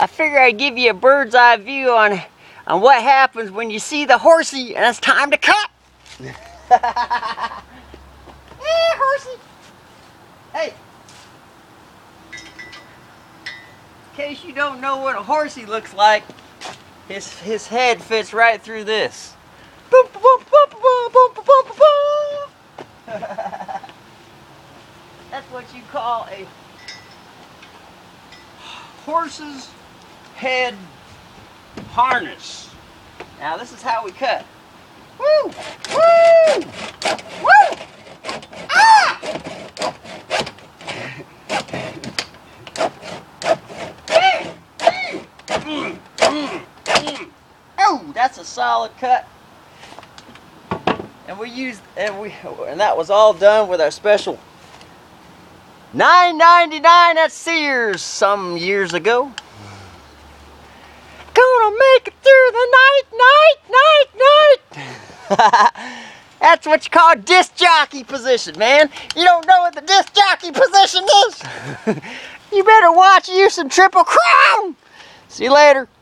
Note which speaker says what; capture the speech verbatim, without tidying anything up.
Speaker 1: I figure I'd give you a bird's eye view on, on what happens when you see the horsey and it's time to cut. Hey, horsey. Hey. In case you don't know what a horsey looks like, his, his head fits right through this. Boom, boom, boom, boom, boom, boom, boom, boom. That's what you call a horse's head harness. Now this is how we cut. Woo! Woo! Woo! Ah! Mm, mm, mm. Oh, that's a solid cut. And we used, and we, and that was all done with our special nine ninety-nine at Sears some years ago. Gonna make it through the night, night, night, night. That's what you call disc jockey position, man. You don't know what the disc jockey position is? You better watch you some Triple Crown. See you later.